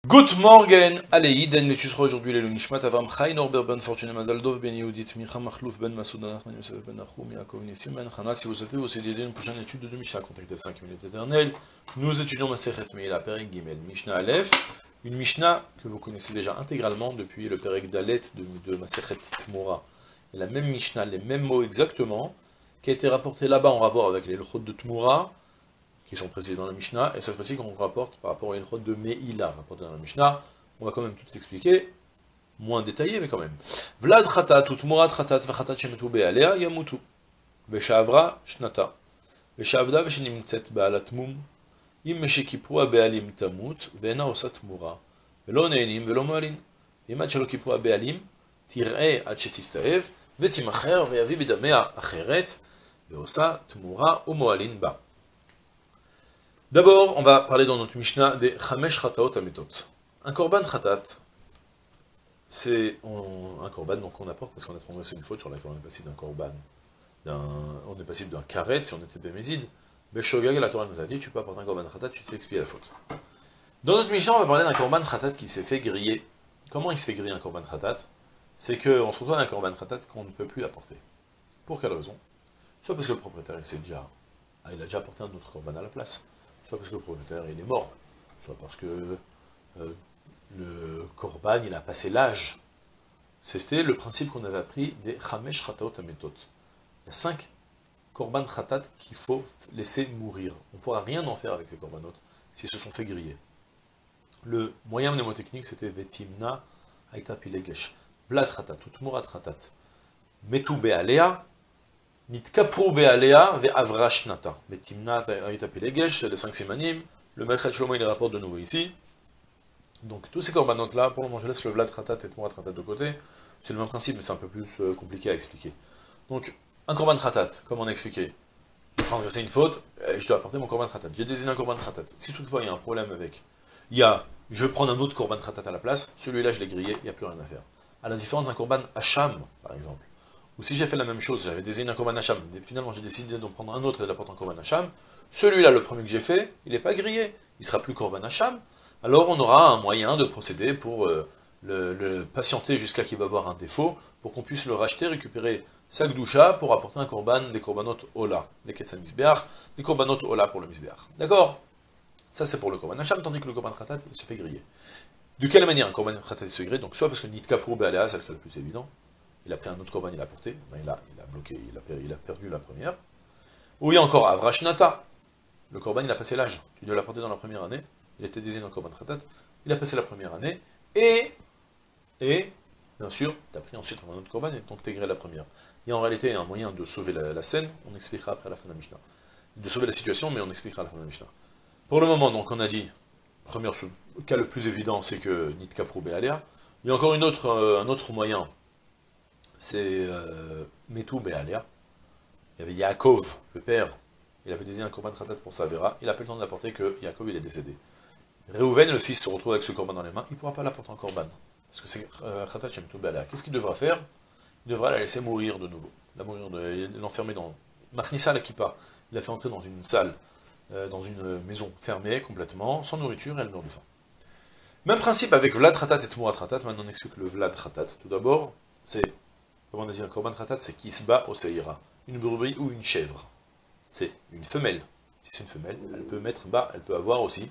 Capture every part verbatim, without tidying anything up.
Good morgen, allez, Iden, mais tu seras aujourd'hui les Nishmat, Avram Chai, Norbert Ben Fortune, Mazaldov, Ben Yehudit, Micha Machlouf, Ben Masoud, Nachman Yosef, Ben Nachum, Yaakov Nissim, Ben Chana. Si vous souhaitez vous aider une prochaine étude de Mishnah, contactez cinq minutes éternelles. Nous étudions Masechet Meila, Perek Gimel, Mishnah Aleph, une Mishnah que vous connaissez déjà intégralement depuis le Perek Dalet de, de Masechet Tmura. Et la même Mishnah, les mêmes mots exactement, qui a été rapporté là-bas en rapport avec les Lochot de Tmura, qui sont précisés dans la Mishnah, et cette fois-ci qu'on rapporte par rapport à une de Meila, rapportée dans la Mishnah, on va quand même tout expliquer, moins détaillé, mais quand même. Vlad chatat, ut murat chatat, vachatat shemetu be'alea, yamutu. Veshavra, shnata. Veshavda, veshenimtzet be'alat mum. Im meshekipua be'alim tamut, ve'ena osat mura. Velo ne'enim, velo mo'alin. Imad shelo kipua be'alim, tir'e ad shetistaev, vetimacher, ve'yavi bidamea acheret, ve'osa tmura ou mo'alin ba. D'abord, on va parler dans notre Mishnah des Chamesh Chataot Ametot. Un korban Chatat, c'est un korban donc on apporte parce qu'on a transgressé une faute sur laquelle on est passible d'un korban, on est passible d'un karet si on était bémézide. Beshogag, la Torah nous a dit, tu peux apporter un korban Chatat, tu te fais expier la faute. Dans notre Mishnah, on va parler d'un korban Chatat qui s'est fait griller. Comment il se fait griller un korban Chatat? C'est qu'on se retrouve avec un korban Chatat qu'on ne peut plus apporter. Pour quelle raison? Soit parce que le propriétaire il, déjà, ah, il a déjà apporté un autre korban à la place, soit parce que le propriétaire il est mort, soit parce que euh, le korban il a passé l'âge. C'était le principe qu'on avait appris des chamesh chataot ametot. Il y a cinq korban chatat qu'il faut laisser mourir. On ne pourra rien en faire avec ces korbanot s'ils se sont fait griller. Le moyen mnémotechnique c'était vetimna aita pilegesh. Vlad chatat, utmurat chatat. Metu be'alea. Nitkapru be'alea ve'avra shnata. Vetimna aita pilegesh, c'est les cinq simanim. Le Melchet Shlomo il les rapporte de nouveau ici. Donc tous ces corbanotes là, pour le moment je laisse le Vlad Khatat et Tmurat Khatat de côté. C'est le même principe mais c'est un peu plus euh, compliqué à expliquer. Donc un korban Khatat, comme on a expliqué, je transgressé une faute, et je dois apporter mon korban Khatat. J'ai désigné un korban Khatat. Si toutefois il y a un problème avec, il y a, je vais prendre un autre korban Khatat à la place, celui-là je l'ai grillé, il n'y a plus rien à faire. À la différence d'un korban Hacham, par exemple. Ou si j'ai fait la même chose, j'avais désigné un korban Hacham, finalement j'ai décidé d'en prendre un autre et d'apporter un korban Hacham, celui-là, le premier que j'ai fait, il n'est pas grillé, il sera plus korban Hacham. Alors on aura un moyen de procéder pour euh, le, le patienter jusqu'à qu'il va avoir un défaut, pour qu'on puisse le racheter, récupérer sa gdoucha pour apporter un korban, des korbanot ola, les ketzal misbeach, des korbanot ola pour le misbeach. D'accord? Ça c'est pour le korban hacham, tandis que le korban khatat, il se fait griller. De quelle manière un korban khatat se fait griller? Donc soit parce que nitka pour be'alea, c'est le cas le plus évident, il a pris un autre korban, il a apporté, ben, il, a, il a bloqué, il a, il a perdu la première. Ou il y a encore avrashnata, le korban il a passé l'âge, tu dois l'apporter dans la première année, il était désigné en korban khatat, il a passé la première année, et, et bien sûr, tu as pris ensuite un autre korban, et donc tu as grillé la première. Il y a en réalité un moyen de sauver la, la scène, on expliquera après à la fin de la Mishnah. De sauver la situation, mais on expliquera à la fin de la Mishnah. Pour le moment, donc, on a dit, premier cas le plus évident, c'est que Nitka pro Be'alea. Il y a encore une autre, euh, un autre moyen, c'est euh, Metu Be'alea. Il y avait Yaakov, le père, il avait désigné un korban khatat pour sa vera, il n'a pas eu le temps de l'apporter que Yaakov il est décédé. Réhouven, le fils, se retrouve avec ce korban dans les mains, il ne pourra pas l'apporter en korban. Parce que c'est khatat shem tu be'alea. Qu'est-ce qu'il devra faire? Il devra la laisser mourir de nouveau. La mourir de l'enfermer dans Machnissa la kippa. Il l'a fait entrer dans une salle, euh, dans une maison fermée complètement, sans nourriture, et elle meurt de faim. Même principe avec Vlad Khatat et Tmurat Khatat. Maintenant on explique le Vlad Khatat. Tout d'abord, c'est, comme on a dit, un korban Khatat, c'est qui se bat au seira. Une brebis ou une chèvre. C'est une femelle. Si c'est une femelle, elle peut mettre bas, elle peut avoir aussi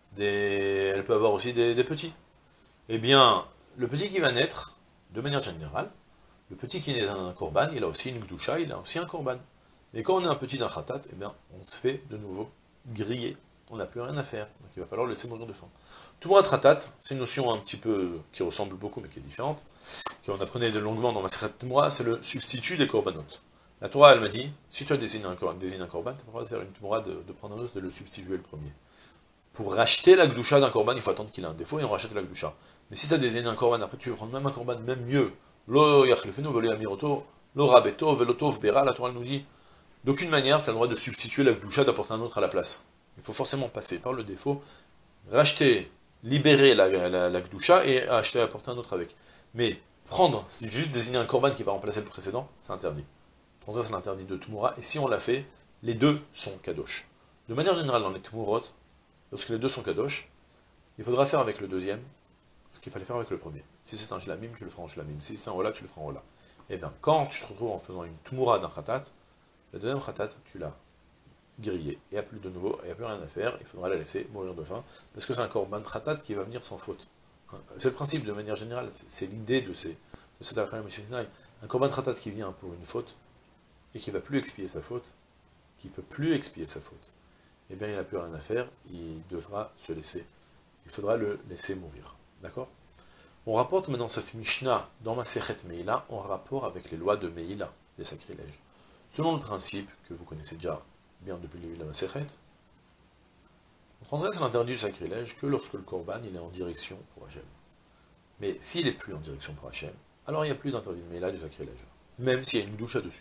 des, elle peut avoir aussi des, des petits. Eh bien, le petit qui va naître, de manière générale, le petit qui est dans un korban, il a aussi une gdoucha, il a aussi un korban. Mais quand on est un petit d'un khatat, eh bien, on se fait de nouveau griller. On n'a plus rien à faire. Donc il va falloir le laisser mourir de faim. Tmurat khatat, c'est une notion un petit peu qui ressemble beaucoup, mais qui est différente, qu'on apprenait de longuement dans Masechet Tmura, c'est le substitut des korbanot. La Torah, elle m'a dit, si tu as désigné un korban, tu n'as pas le droit de faire une Tmura, de, de prendre un autre et de le substituer le premier. Pour racheter la gdoucha d'un korban, il faut attendre qu'il ait un défaut et on rachète la gdoucha. Mais si tu as désigné un korban, après tu veux prendre même un korban, même mieux, lo yachlefenu velo yamiroto, lo rabeto velo tov bera, la Torah nous dit, d'aucune manière tu as le droit de substituer la gdoucha, d'apporter un autre à la place. Il faut forcément passer par le défaut, racheter, libérer la, la, la gdoucha et acheter, apporter un autre avec. Mais prendre, c'est juste désigner un korban qui va remplacer le précédent, c'est interdit. Pour ça c'est l'interdit de Tmura, et si on l'a fait, les deux sont kadosh. De manière générale dans les Tmurot, lorsque les deux sont kadosh, il faudra faire avec le deuxième ce qu'il fallait faire avec le premier. Si c'est un shlamim, tu le feras en shlamim. Si c'est un hola, tu le feras en hola. Eh bien, quand tu te retrouves en faisant une tumura d'un khatat, le deuxième khatat, tu l'as grillé. Il n'y a plus de nouveau, il n'y a plus rien à faire, il faudra la laisser mourir de faim, parce que c'est un korban khatat qui va venir sans faute. C'est le principe de manière générale, c'est l'idée de, ces, de cet après-midi Sinai. Un korban khatat qui vient pour une faute, et qui ne va plus expier sa faute, qui ne peut plus expier sa faute, eh bien il n'a plus rien à faire, il devra se laisser, il faudra le laisser mourir. D'accord? On rapporte maintenant cette Mishnah dans Masechet Meila en rapport avec les lois de Meila, des sacrilèges. Selon le principe que vous connaissez déjà bien depuis le début de la Masechet, on transgresse l'interdit du sacrilège que lorsque le Korban il est en direction pour Hachem. Mais s'il n'est plus en direction pour Hachem, alors il n'y a plus d'interdit de Meila du sacrilège, même s'il y a une douche dessus.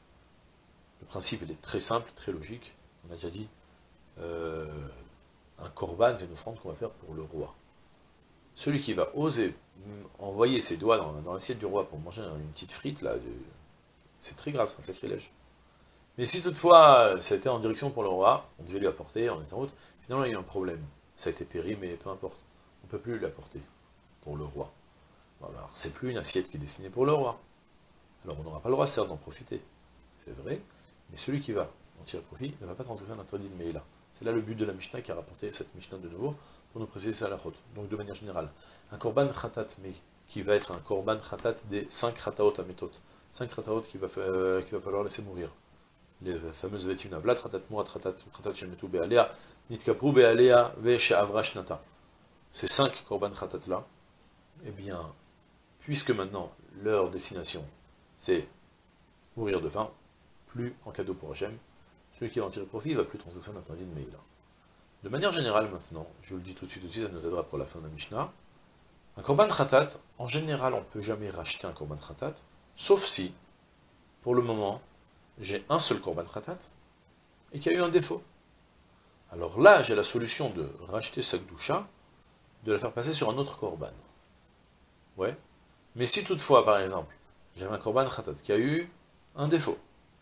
Le principe il est très simple, très logique. On a déjà dit, euh, un Korban c'est une offrande qu'on va faire pour le roi. Celui qui va oser envoyer ses doigts dans, dans l'assiette du roi pour manger une petite frite, là, c'est très grave, c'est un sacrilège. Mais si toutefois, c'était en direction pour le roi, on devait lui apporter, on était en route, finalement il y a eu un problème. Ça a été péri, mais peu importe. On ne peut plus l'apporter pour le roi. Bon, alors, c'est plus une assiette qui est destinée pour le roi. Alors on n'aura pas le droit, certes, d'en profiter. C'est vrai, mais celui qui va en tirer profit ne va pas transgresser l'interdit de Meila. C'est là le but de la Mishnah qui a rapporté cette Mishnah de nouveau, pour nous préciser ça à la chôte. Donc de manière générale, un korban khatat, mais qui va être un korban khatat des cinq khataot à méthode. cinq khataot qu'il va, euh, qu'il va falloir laisser mourir. Les fameuses vetimna, vlat khatat murat khatat, khatat shemetu be'alea, nitkapru be'alea, ve she'avra shnata. Ces cinq korban khatat là, eh bien, puisque maintenant leur destination c'est mourir de faim, plus en cadeau pour Hachem, celui qui va en tirer profit, il ne va plus transgresser l'interdit de Meila. De manière générale maintenant, je vous le dis tout de suite aussi, ça nous aidera pour la fin de la Mishnah, un korban khatat, en général on ne peut jamais racheter un korban khatat, sauf si, pour le moment, j'ai un seul korban khatat, et qu'il y a eu un défaut. Alors là, j'ai la solution de racheter sa gdoucha, de la faire passer sur un autre korban. Ouais. Mais si toutefois, par exemple, j'avais un korban khatat qui a eu un défaut,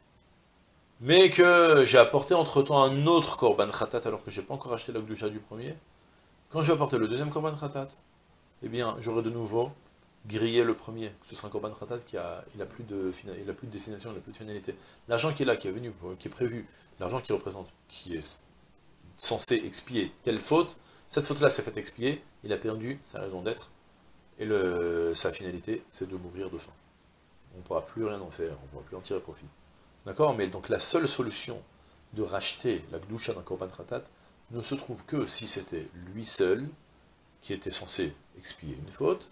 mais que j'ai apporté entre-temps un autre korban khatat alors que je n'ai pas encore acheté la gdoucha du premier, quand je vais apporter le deuxième korban khatat, eh bien, j'aurai de nouveau grillé le premier. Ce sera un korban khatat qui a, il a plus de, il a plus de destination, il n'a plus de finalité. L'argent qui est là, qui est venu, qui est prévu, l'argent qui représente, qui est censé expier telle faute, cette faute-là s'est faite expier, il a perdu sa raison d'être, et le, sa finalité, c'est de mourir de faim. On ne pourra plus rien en faire, on ne pourra plus en tirer profit. D'accord? Mais donc la seule solution de racheter la gdoucha d'un korban khatat ne se trouve que si c'était lui seul qui était censé expier une faute,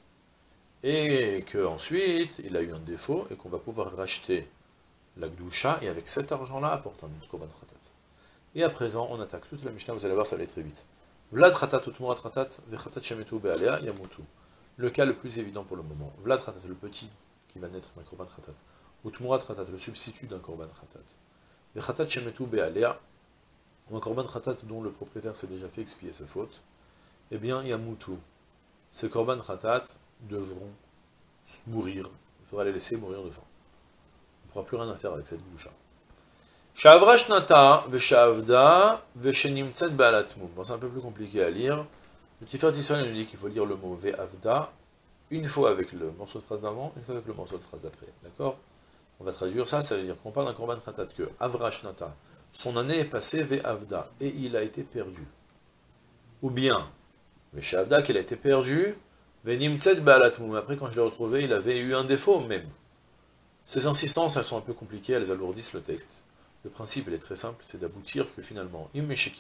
et qu'ensuite il a eu un défaut, et qu'on va pouvoir racheter la gdoucha, et avec cet argent-là apporter un autre korban khatat. Et à présent, on attaque toute la Mishnah, vous allez voir, ça va aller très vite. Vlad khatat utmurat khatat, vechatat shemetu be'alea yamutu. Le cas le plus évident pour le moment. Vlad khatat, le petit qui va naître d'un korban khatat. Utmurat khatat, le substitut d'un korban khatat. Vechatat shemetu be'alea, ou un korban khatat dont le propriétaire s'est déjà fait expier sa faute. Eh bien, yamutu. Ces korban khatat devront mourir. Il faudra les laisser mourir de faim. On ne pourra plus rien à faire avec cette gdoucha. Shavra shnata veshavda veshenimtzet ba'alatmum. Bon, c'est un peu plus compliqué à lire. Le Tiferet Israël nous dit qu'il faut lire le mot ve'avda une fois avec le morceau de phrase d'avant, une fois avec le morceau de phrase d'après. D'accord? On va traduire ça, ça veut dire qu'on parle d'un korban khatat que avra shnata, son année est passée ve'avda, et il a été perdu. Ou bien, veshavda, qu'il a été perdu, venimtzet ba'alatmum. Après, quand je l'ai retrouvé, il avait eu un défaut même. Ces insistances, elles sont un peu compliquées, elles alourdissent le texte. Le principe, il est très simple, c'est d'aboutir que finalement,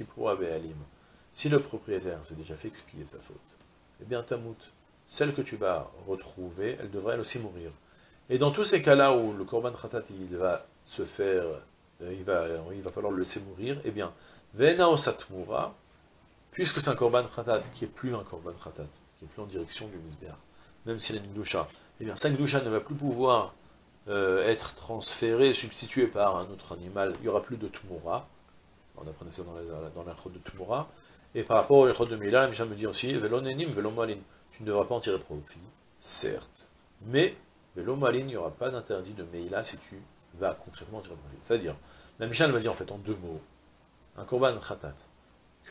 si le propriétaire s'est déjà fait expier sa faute, eh bien, tamout, celle que tu vas retrouver, elle devrait elle aussi mourir. Et dans tous ces cas-là où le korban khatat, il va se faire, il va, il va falloir le laisser mourir, eh bien, vena osatmura, puisque c'est un korban khatat qui est plus un korban khatat, qui est plus en direction du misbéach, même s'il a une gdoucha, eh bien, sa gdoucha ne va plus pouvoir Euh, être transféré, substitué par un autre animal, il n'y aura plus de Tumura. On apprenait ça dans la, dans la chôte de Tumura. Et par rapport au chôte de Meila, la Mishnah me dit aussi, Velonenim, Velomalin, tu ne devras pas en tirer profit, certes, mais Velomalin, il n'y aura pas d'interdit de Meila si tu vas concrètement en tirer profit. C'est-à-dire, la Mishnah me dit en fait en deux mots, un korban khatat, que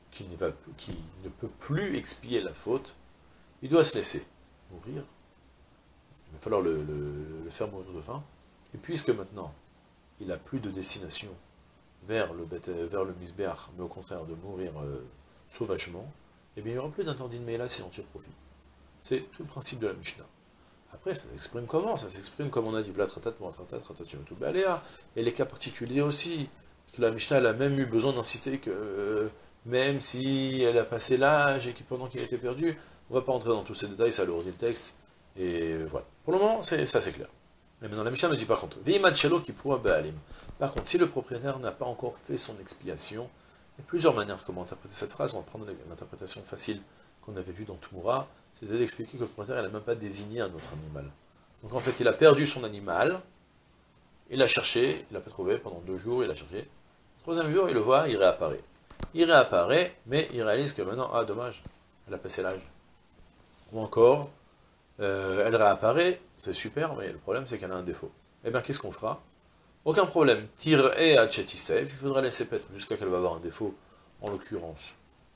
qui ne, va, qui ne peut plus expier la faute, il doit se laisser mourir. Il va falloir le, le, le faire mourir de faim. Et puisque maintenant, il n'a plus de destination vers le, vers le misbéach, mais au contraire de mourir euh, sauvagement, eh bien il n'y aura plus d'interdit de Meila si on tire profit. C'est tout le principe de la Mishnah. Après, ça s'exprime comment? Ça s'exprime comme on a dit, Blat Ratat, Moatratat, Ratat, Yotu, Baléa, et les cas particuliers aussi, que la Mishnah elle a même eu besoin d'inciter que, euh, même si elle a passé l'âge et que pendant qu'il a été perdu, on ne va pas entrer dans tous ces détails, ça alourdit le texte, et voilà. Pour le moment, c'est ça c'est clair. Mais maintenant, la Mishnah ne dit par contre, Veimad Shelo qui pourra Baalim. Par contre, si le propriétaire n'a pas encore fait son expiation, il y a plusieurs manières comment interpréter cette phrase. On va prendre l'interprétation facile qu'on avait vue dans Tumura, c'est d'expliquer que le propriétaire n'a même pas désigné un autre animal. Donc en fait, il a perdu son animal, il l'a cherché, il l'a pas trouvé pendant deux jours, il l'a cherché. Le troisième jour, il le voit, il réapparaît. Il réapparaît, mais il réalise que maintenant, ah dommage, elle a passé l'âge. Ou encore, euh, elle réapparaît, c'est super, mais le problème c'est qu'elle a un défaut. Eh bien, qu'est-ce qu'on fera? Aucun problème. Tire et à Tchétistev, il faudra laisser paître jusqu'à qu'elle va avoir un défaut, en l'occurrence.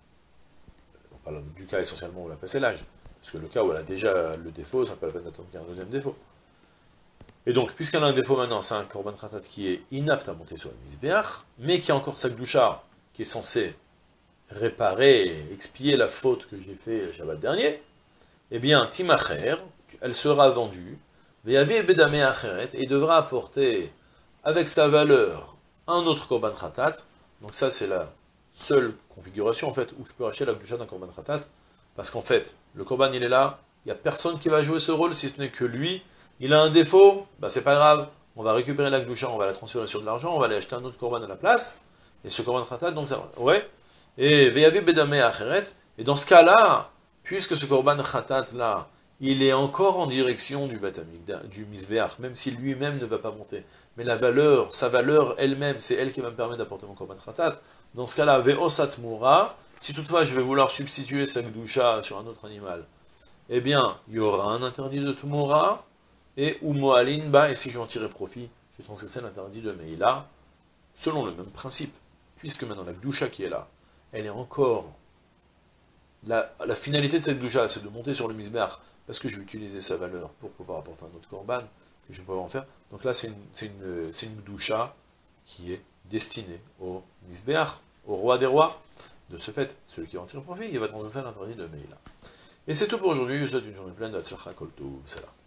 On parle du cas essentiellement où elle a passé l'âge. Parce que le cas où elle a déjà le défaut, ça ne peut pas la peine d'attendre qu'il y ait un deuxième défaut. Et donc, puisqu'elle a un défaut maintenant, c'est un Korban Khatat qui est inapte à monter sur le Mizbeach, mais qui a encore sa Gdusha, qui est censé réparer, expier la faute que j'ai fait le Shabbat dernier, eh bien, Timacher, elle sera vendue, Veyavi Bedame Acheret, et il devra apporter avec sa valeur un autre Korban Khatat. Donc ça, c'est la seule configuration, en fait, où je peux acheter la Gdusha d'un Korban Khatat, parce qu'en fait, le Korban, il est là, il n'y a personne qui va jouer ce rôle, si ce n'est que lui. Il a un défaut, bah c'est pas grave, on va récupérer la Gdusha, on va la transférer sur de l'argent, on va aller acheter un autre Korban à la place, et ce Korban Khatat, donc ça va, ouais, et Veyavi Bedame Acheret, et dans ce cas-là, puisque ce Korban Khatat, là, il est encore en direction du Batamikda, du Mizbeach, même si lui-même ne va pas monter, mais la valeur, sa valeur elle-même, c'est elle qui va me permettre d'apporter mon Korban Khatat, dans ce cas-là, Ve'osat Mura, si toutefois je vais vouloir substituer sa Gdusha sur un autre animal, eh bien, il y aura un interdit de Tumura, et ou Moalin, bah, et si je vais en tirer profit, je vais transgresser l'interdit de Meila, selon le même principe, puisque maintenant la Gdusha qui est là, elle est encore, la, la finalité de cette Gdusha, c'est de monter sur le Mizbeach, parce que je vais utiliser sa valeur pour pouvoir apporter un autre Korban, que je vais pouvoir en faire, donc là c'est une, une, une Gdusha qui est destinée au Mizbeach, au roi des rois. De ce fait, celui qui va en tirer profit, il va transgresser l'interdit de Meila. Et c'est tout pour aujourd'hui, je vous souhaite une journée pleine de Hatzlacha Kol Tov, salam.